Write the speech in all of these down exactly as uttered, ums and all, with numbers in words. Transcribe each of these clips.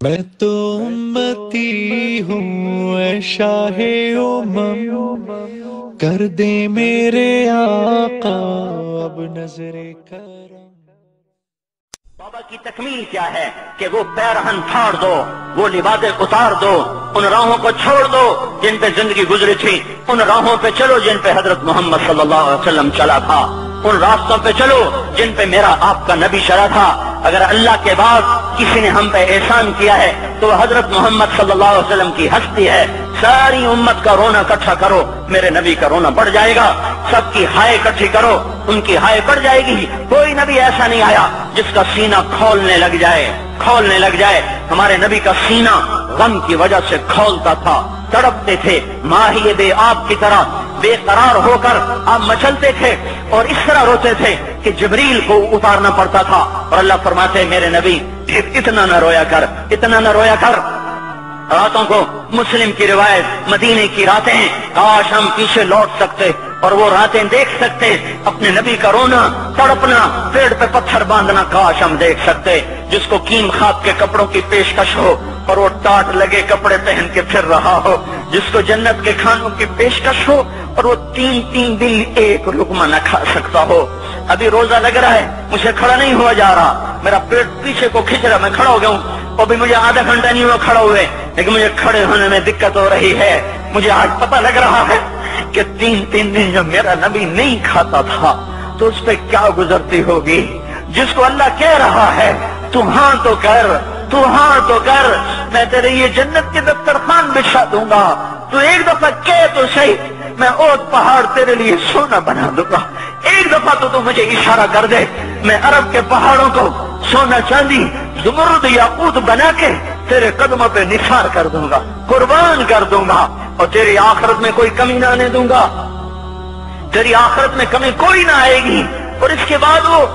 میں تو امتی ہوں اے شاہ امم، کر دے میرے آقا اب نظر کرم۔ بابا کی تکمیل کیا ہے کہ وہ پیرہن پھاڑ دو، وہ لباسیں اتار دو، ان راہوں کو چھوڑ دو جن پہ زندگی گزری تھی، ان راہوں پہ چلو جن پہ حضرت محمد صلی اللہ علیہ وسلم چلا تھا، ان راستوں پہ چلو جن پہ میرا آپ کا نبی چلا تھا۔ اگر اللہ کے بعد کسی نے ہم پہ احسان کیا ہے تو وہ حضرت محمد صلی اللہ علیہ وسلم کی ہستی ہے۔ ساری امت کا رونا اکٹھا کرو، میرے نبی کا رونا بڑھ جائے گا۔ سب کی ہائے اکٹھی کرو، ان کی ہائے بڑھ جائے گی۔ کوئی نبی ایسا نہیں آیا جس کا سینہ کھولنے لگ جائے کھولنے لگ جائے ہمارے نبی کا سینہ غم کی وجہ سے کھولتا تھا، تڑپتے تھے، ماہی بے آب کی طرح بے قرار ہو کر آپ مچلتے تھے اور اس طرح روتے تھے کہ جبریل کو اتارنا پڑتا تھا۔ اور اللہ فرماتے میرے نبی اتنا نہ رویا کر، اتنا نہ رویا کر۔ راتوں کو مسلم کی روایت مدینے کی راتیں، کاش ہم پیچھے لوٹ سکتے اور وہ راتیں دیکھ سکتے، اپنے نبی کا رونا، تڑپنا، پیڑ پہ پتھر باندھنا کاش ہم دیکھ سکتے۔ جس کو کیم خواب کے کپڑوں کی پیشکش ہو اور وہ ٹاٹ لگے کپڑے پہن کے پھر رہا ہو، جس کو جنت کے کھانوں کی پیشکش ہو اور وہ تین تین دن ایک لقمہ نہ کھا سکتا ہو۔ ابھی روزہ لگ رہا ہے، مجھے کھڑا نہیں ہوا جا رہا، میرا پیٹ پیچھے کو کھچ رہا، میں کھڑا ہو گیا ہوں، اور بھی مجھے آدھا گھنٹہ نہیں ہوا کھڑا ہوئے، لیکن مجھے کھڑے ہونے میں دقت ہو رہی ہے۔ مجھے آج پتہ لگ رہا ہے کہ تین تین دن جب میرا نبی نہیں کھاتا تھا تو اس پہ کیا گزرتی ہوگی۔ جس کو اللہ کہہ رہا ہے تو ہاں تو کر، تو ہاں تو کر، میں تیرے یہ جنت کے دسترخوان بچھا دوں گا، تو ایک دفعہ کہہ تو صحیح، میں اوت پہاڑ تیرے لیے سونا بنا دوں گا۔ ایک دفعہ تو تو مجھے اشارہ کر دے، میں عرب کے پہاڑوں کو سونا چاندی زمرد یاقوت بنا کے تیرے قدموں پہ نثار کر دوں گا، قربان کر دوں گا، اور تیری آخرت میں کوئی کمی نہ آنے دوں گا، تیری آخرت میں کمی کوئی نہ آئے گی۔ اور اس کے بعد وہ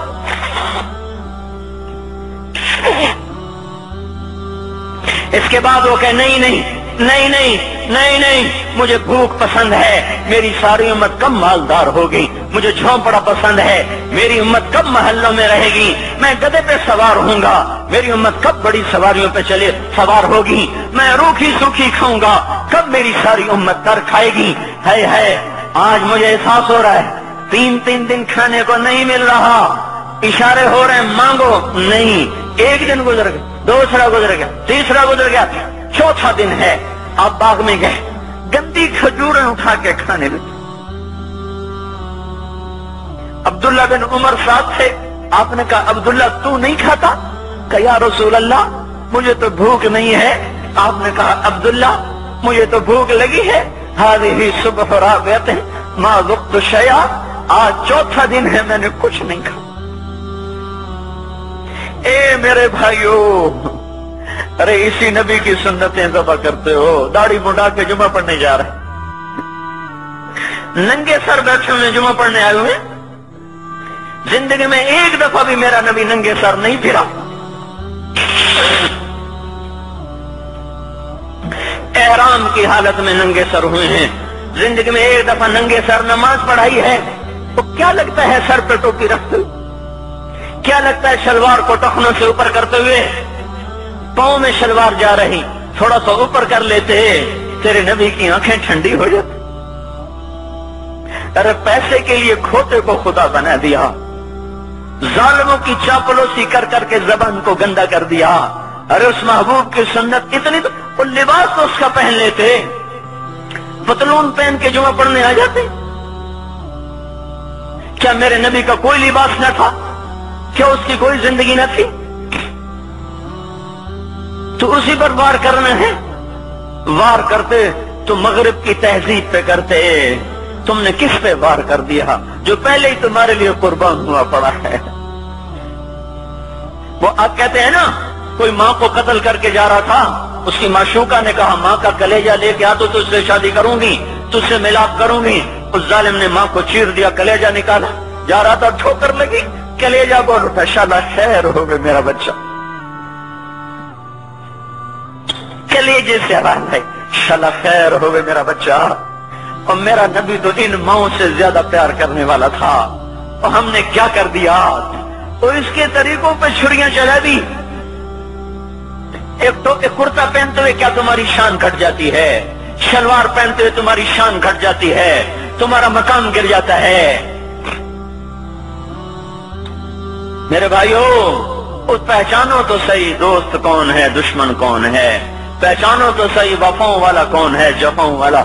اس کے بعد وہ کہ نہیں نہیں نہیں نہیں نہیں نہیں مجھے بھوک پسند ہے، میری ساری امت کب مالدار ہوگی، مجھے جھونپڑا پسند ہے، میری امت کب محلوں میں رہے گی، میں گدھے پہ سوار ہوں گا، میری امت کب بڑی سواریوں پہ چلے سوار ہوگی، میں روکھی سوکھی کھاؤں گا، کب میری ساری امت تر کھائے گی۔ ہے ہے آج مجھے احساس ہو رہا ہے تین تین دن کھانے کو نہیں مل رہا، اشارے ہو رہے ہیں مانگو نہیں۔ ایک دن گزر گیا، دوسرا گزر گیا، تیسرا گزر گیا، چوتھا دن ہے، آپ باغ میں گئے، گندی کھجوریں اٹھا کے کھانے لگے۔ عبداللہ بن عمر ساتھ تھے، آپ نے کہا عبداللہ تو نہیں کھاتا؟ کہ یا رسول اللہ مجھے تو بھوک نہیں ہے۔ آپ نے کہا عبداللہ مجھے تو بھوک لگی ہے، ہذہ صبح رابعۃ ما ذقت شیئا، آج چوتھا دن ہے میں نے کچھ نہیں کھا۔ اے میرے بھائیو، ارے اسی نبی کی سنتیں ذبح کرتے ہو، داڑھی منڈا کے جمعہ پڑھنے جا رہے، ننگے سر بیٹھے ہوئے جمعہ پڑھنے آئے ہوئے، زندگی میں ایک دفعہ بھی میرا نبی ننگے سر نہیں پھرا۔ احرام کی حالت میں ننگے سر ہوئے ہیں، زندگی میں ایک دفعہ ننگے سر نماز پڑھائی ہے۔ تو کیا لگتا ہے سر پہ ٹوپی رکھتے ہوئے؟ کیا لگتا ہے شلوار کو ٹخنوں سے اوپر کرتے ہوئے؟ پاؤں میں شلوار جا رہی، تھوڑا سا اوپر کر لیتے تیرے نبی کی آنکھیں ٹھنڈی ہو جاتی۔ ارے پیسے کے لیے کھوتے کو خدا بنا دیا، ظالموں کی چاپلوسی کر کر کے زبان کو گندا کر دیا۔ ارے اس محبوب کی سنت اتنی تو وہ لباس تو اس کا پہن لیتے، پتلون پہن کے جمعہ پڑھنے آ جاتے۔ کیا میرے نبی کا کوئی لباس نہ تھا؟ کیا اس کی کوئی زندگی نہ تھی؟ تو اسی پر وار کرنا ہے، وار کرتے تو مغرب کی تہذیب پہ کرتے، تم نے کس پہ وار کر دیا جو پہلے ہی تمہارے لیے قربان ہوا پڑا ہے؟ وہ آپ کہتے ہیں نا، کوئی ماں کو قتل کر کے جا رہا تھا، اس کی معشوقہ نے کہا ماں کا کلیجہ لے کے آ تو تجھ سے شادی کروں گی، تجھ سے ملاپ کروں گی۔ اس ظالم نے ماں کو چیر دیا، کلیجہ نکالا، جا رہا تھا ٹھوکر لگی، کلیجہ بول اٹھا، شالا خیر ہو گئے میرا بچہ، کلیجے سے آواز ہے، شالا خیر ہو گئے میرا بچہ۔ اور میرا نبی تو ان ماؤں سے زیادہ پیار کرنے والا تھا، اور ہم نے کیا کر دیا؟ تو اس کے طریقوں پہ چھریاں چلا دی۔ ایک تو ایک کرتا پہنتے ہوئے کیا تمہاری شان گھٹ جاتی ہے؟ شلوار پہنتے ہوئے تمہاری شان گھٹ جاتی ہے، تمہارا مقام گر جاتا ہے۔ میرے بھائیو، اس پہچانو تو صحیح دوست کون ہے، دشمن کون ہے، پہچانو تو صحیح وفاؤں والا کون ہے، جفاؤں والا۔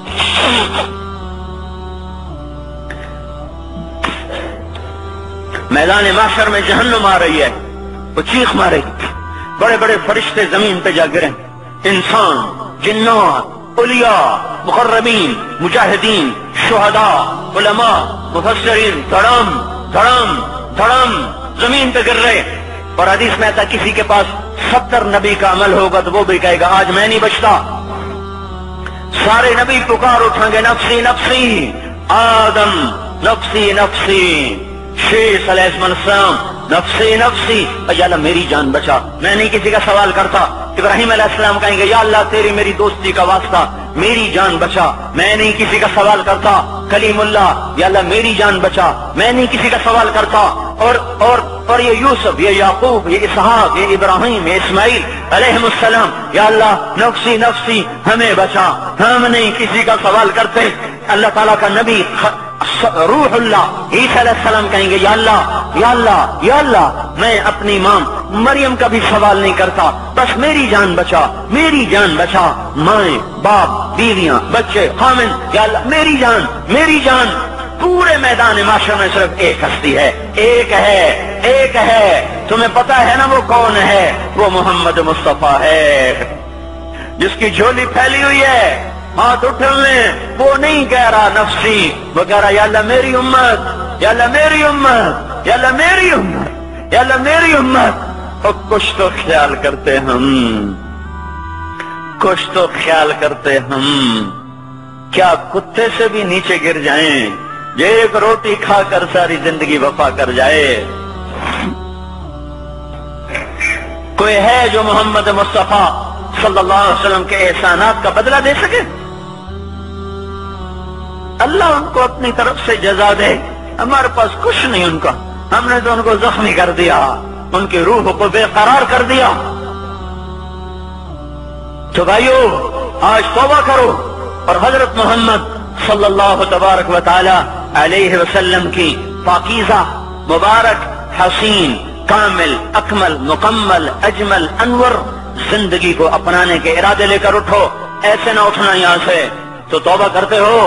میدان محشر میں جہنم آ رہی ہے، وہ چیخ مارے، بڑے بڑے فرشتے زمین پہ جا گرے، انسان، جنات، اولیاء، مقربین، مجاہدین، شہداء، علماء، مفسرین، دھڑم دھڑم دھڑم زمین پہ گر رہے۔ اور حدیث میں آتا کسی کے پاس ستر نبی کا عمل ہوگا تو وہ بھی کہے گا آج میں نہیں بچتا۔ سارے نبی پکار اٹھیں گے نفسی نفسی، آدم نفسی نفسی، شیخ علیہ السلام نفسی نفسی، یا اللہ میری جان بچا، میں نہیں کسی کا سوال کرتا۔ ابراہیم علیہ السلام کہیں گے یا اللہ تیری میری دوستی کا واسطہ میری جان بچا، میں نہیں کسی کا سوال کرتا۔ کلیم اللہ، یا اللہ میری جان بچا، میں نہیں کسی کا سوال کرتا۔ اور اور اور یہ یوسف، یہ یعقوب، یہ اسحاق، یہ ابراہیم، یہ اسماعیل علیہ السلام، یا اللہ نفسی نفسی ہمیں بچا، ہم نہیں کسی کا سوال کرتے۔ اللہ تعالیٰ کا نبی روح اللہ عیسیٰ علیہ السلام کہیں گے یا اللہ یا اللہ یا اللہ میں اپنی ماں مریم کا بھی سوال نہیں کرتا، بس میری جان بچا، میری جان بچا، مائیں باپ بیویاں بچے خامن، یا اللہ میری جان میری جان۔ پورے میدان معاشر میں صرف ایک ہستی ہے، ایک ہے ایک ہے، تمہیں پتا ہے نا وہ کون ہے؟ وہ محمد مصطفیٰ ہے، جس کی جھولی پھیلی ہوئی ہے، ہاتھ اٹھ لیں، وہ نہیں کہہ رہا نفسی، وہ کہہ رہا یا اللہ میری امت، یا اللہ میری امت، یا اللہ میری امت، یا اللہ میری امت۔ اور کچھ تو خیال کرتے ہم، کچھ تو خیال کرتے ہم، کیا کتے سے بھی نیچے گر جائیں، یہ ایک روٹی کھا کر ساری زندگی وفا کر جائے؟ کوئی ہے جو محمد مصطفیٰ صلی اللہ علیہ وسلم کے احسانات کا بدلہ دے سکے؟ اللہ ان کو اپنی طرف سے جزا دے، ہمارے پاس کچھ نہیں ان کا، ہم نے تو ان کو زخمی کر دیا، ان کی روح کو بے قرار کر دیا۔ تو بھائیو آج توبہ کرو اور حضرت محمد صلی اللہ تبارک و تعالی علیہ وسلم کی پاکیزہ مبارک حسین کامل اکمل مکمل اجمل انور زندگی کو اپنانے کے ارادے لے کر اٹھو۔ ایسے نہ اٹھنا یہاں سے، تو توبہ کرتے ہو،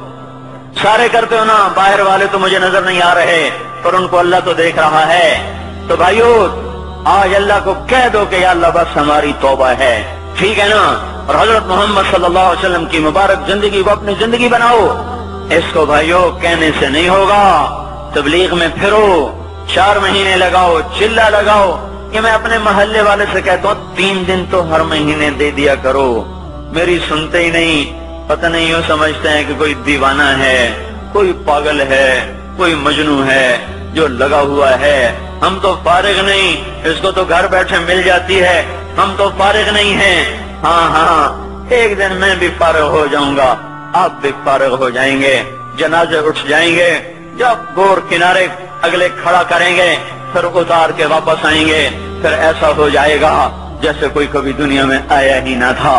سارے کرتے ہو نا، باہر والے تو مجھے نظر نہیں آ رہے پر ان کو اللہ تو دیکھ رہا ہے۔ تو بھائیو آج اللہ کو کہہ دو کہ یا اللہ بس ہماری توبہ ہے، ٹھیک ہے نا؟ اور حضرت محمد صلی اللہ علیہ وسلم کی مبارک زندگی کو اپنی زندگی بناؤ۔ اس کو بھائیو کہنے سے نہیں ہوگا، تبلیغ میں پھرو، چار مہینے لگاؤ، چلہ لگاؤ۔ یہ میں اپنے محلے والے سے کہتا ہوں تین دن تو ہر مہینے دے دیا کرو، میری سنتے ہی نہیں، پتہ نہیں یوں سمجھتے ہیں کہ کوئی دیوانہ ہے، کوئی پاگل ہے، کوئی مجنوں ہے جو لگا ہوا ہے۔ ہم تو فارغ نہیں، اس کو تو گھر بیٹھے مل جاتی ہے، ہم تو فارغ نہیں ہیں۔ ہاں ہاں ایک دن میں بھی فارغ ہو جاؤں گا، آپ بھی فارغ ہو جائیں گے، جنازے اٹھ جائیں گے، جب گور کنارے اگلے کھڑا کریں گے پھر اتار کے واپس آئیں گے، پھر ایسا ہو جائے گا جیسے کوئی کبھی دنیا میں آیا ہی نہ تھا۔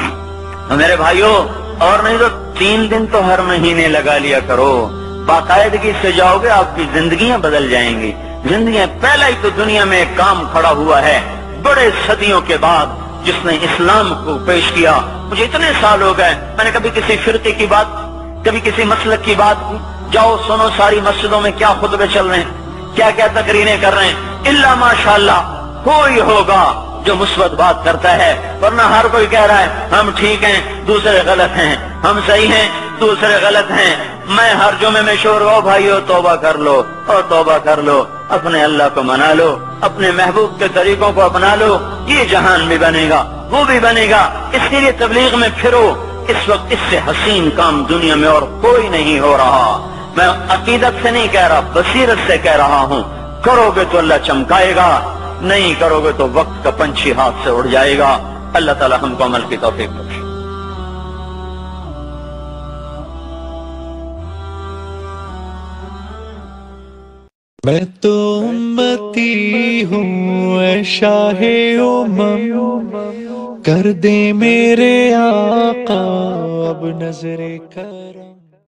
میرے بھائیوں اور نہیں تو تین دن تو ہر مہینے لگا لیا کرو، باقاعدگی سے جاؤ گے آپ کی زندگیاں بدل جائیں گی۔ زندگیاں پہلا ہی تو دنیا میں ایک کام کھڑا ہوا ہے بڑے صدیوں کے بعد جس نے اسلام کو پیش کیا۔ مجھے اتنے سال ہو گئے میں نے کبھی کسی فرقے کی بات، کبھی کسی مسلک کی بات، جاؤ سنو ساری مسجدوں میں کیا خطبے چل رہے ہیں، کیا کیا تقریریں کر رہے ہیں، الا ماشاءاللہ کوئی ہوگا جو مثبت بات کرتا ہے، ورنہ ہر کوئی کہہ رہا ہے ہم ٹھیک ہیں دوسرے غلط ہیں، ہم صحیح ہیں دوسرے غلط ہیں۔ میں ہر جمعے میں شور ہو بھائیو توبہ کر لو اور توبہ کر لو، اپنے اللہ کو منا لو، اپنے محبوب کے طریقوں کو اپنا لو، یہ جہان بھی بنے گا وہ بھی بنے گا۔ اس کے لیے تبلیغ میں پھرو، اس وقت اس سے حسین کام دنیا میں اور کوئی نہیں ہو رہا۔ میں عقیدت سے نہیں کہہ رہا، بصیرت سے کہہ رہا ہوں، کرو گے تو اللہ چمکائے گا، نہیں کرو گے تو وقت کا پنچھی ہاتھ سے اڑ جائے گا۔ اللہ تعالی ہم کو عمل کی توفیق بخشے۔ میں تو امتی ہوں اے شاہ امم، کر دے میرے آقا اب نظر کرم۔